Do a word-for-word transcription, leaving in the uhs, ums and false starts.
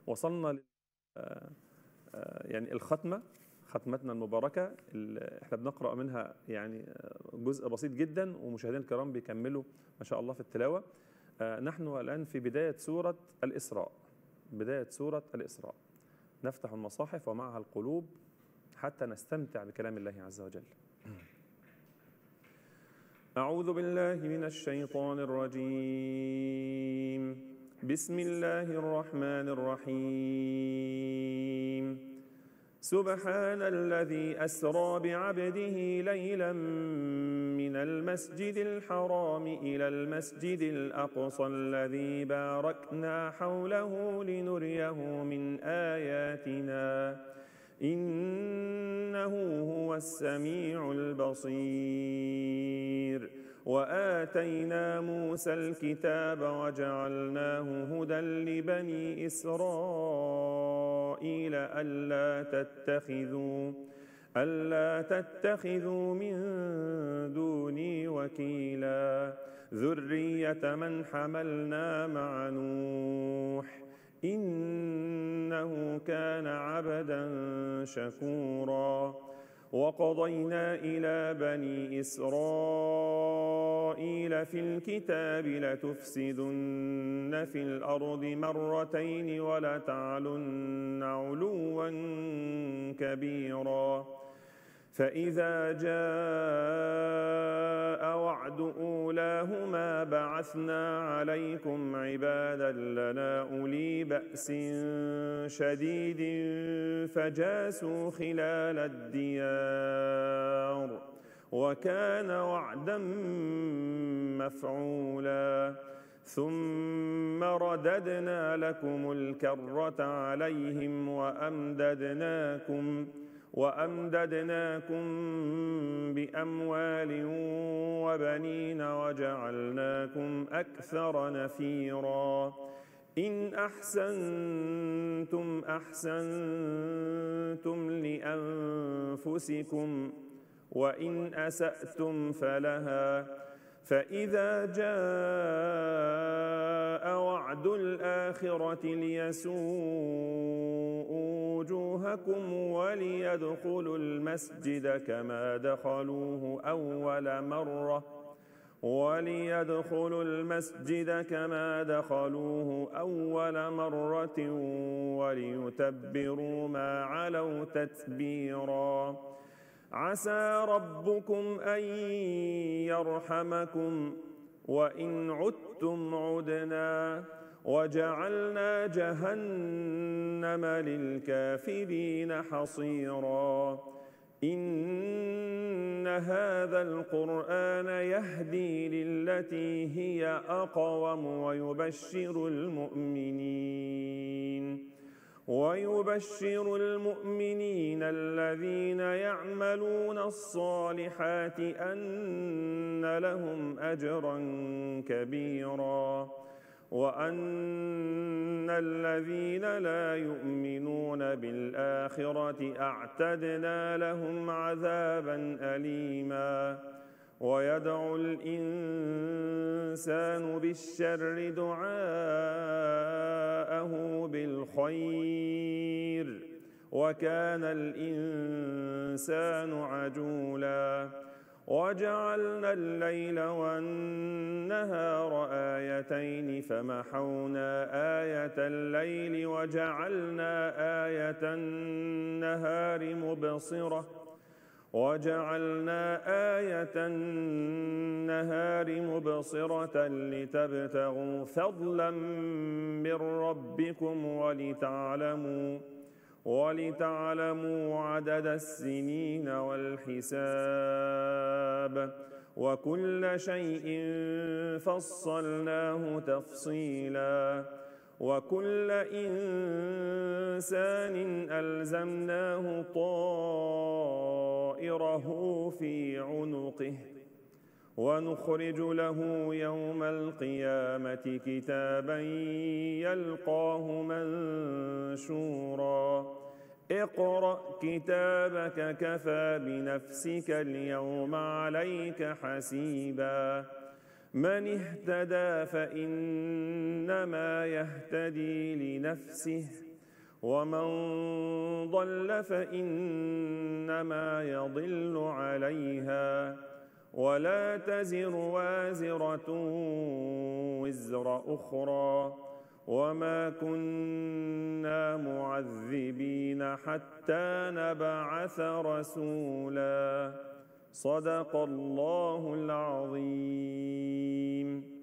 وصلنا يعني الختمة، ختمتنا المباركة، احنا بنقرأ منها يعني جزء بسيط جدا، ومشاهدينا الكرام بيكملوا ما شاء الله في التلاوة. نحن الآن في بداية سورة الإسراء، بداية سورة الإسراء. نفتح المصاحف ومعها القلوب حتى نستمتع بكلام الله عز وجل. أعوذ بالله من الشيطان الرجيم. بسم الله الرحمن الرحيم. سبحان الذي أسرى بعبده ليلا من المسجد الحرام إلى المسجد الأقصى الذي باركنا حوله لنريه من آياتنا إنه هو السميع البصير. وآتينا موسى الكتاب وجعلناه هدى لبني إسرائيل ألا تتخذوا ألا تتخذوا من دوني وكيلا ذرية من حملنا مع نوح إنه كان عبدا شكورا. وقضينا إلى بني إسرائيل في الكتاب لتفسدن في الأرض مرتين ولتعلن علوا كبيرا. فإذا جاء وعد أولاهما بعثنا عليكم عبادا لنا أولي بأس شديد فجاسوا خلال الديار وكان وعدا مفعولا. ثم رددنا لكم الكرة عليهم وأمددناكم وأمددناكم بأموال وبنين وجعلناكم أكثر نفيرا. إن أحسنتم أحسنتم لأنفسكم وإن أسأتم فلها. فإذا جاء وعد الآخرة ليسوءوا وجوهكم وليدخلوا المسجد كما دخلوه أول مرة وليدخلوا المسجد كما دخلوه أول مرة وليتبروا ما علوا تتبيرا. عسى ربكم أن يرحمكم وإن عدتم عدنا وجعلنا جهنم للكافرين حصيرا. إن هذا القرآن يهدي للتي هي أقوم ويبشر المؤمنين ويبشر المؤمنين الذين يعملون الصالحات أن لهم أجرا كبيرا وأن الذين لا يؤمنون بالآخرة أعتدنا لهم عذابا أليما. ويدعو الإنسان بالشر دعاءه بالخير وكان الإنسان عجولا. وجعلنا الليل والنهار آيتين فمحونا آية الليل وجعلنا آية النهار مبصرة وجعلنا آية النهار مبصرة لتبتغوا فضلا من ربكم ولتعلموا ولتعلموا عدد السنين والحساب وكل شيء فصلناه تفصيلا. وكل إنسان ألزمناه طائره في عنقه ونخرج له يوم القيامة كتابا يلقاه منشورا. اقرأ كتابك كفى بنفسك اليوم عليك حسيبا. من اهتدى فإنما يهتدي لنفسه ومن ضل فإنما يضل عليها ولا تزر وازرة وزر أخرى وما كنا معذبين حتى نبعث رسولا. صدق الله العظيم.